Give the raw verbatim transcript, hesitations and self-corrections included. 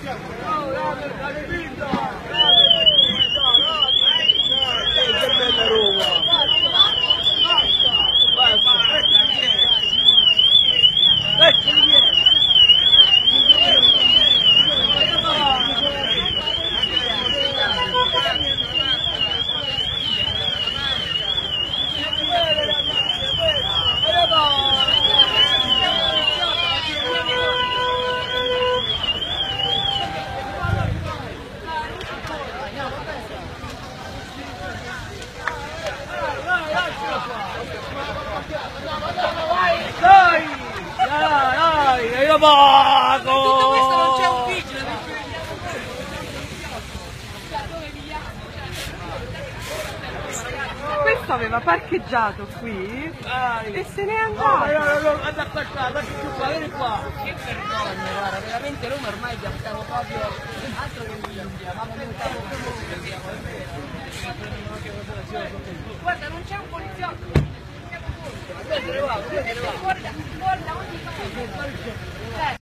Dai! Dai, dai, io pago! Tutto questo non c'è un vigile! Questo aveva parcheggiato qui Dai. e se n'è No, andato. no, no, no, guarda qua, guarda più qua, vieni qua! Che vergogna, guarda, veramente Roma ormai piantavo proprio altro che l'India, ma piantavo proprio guarda, non c'è un poliziotto! Guarda, guarda, guarda, ogni cosa!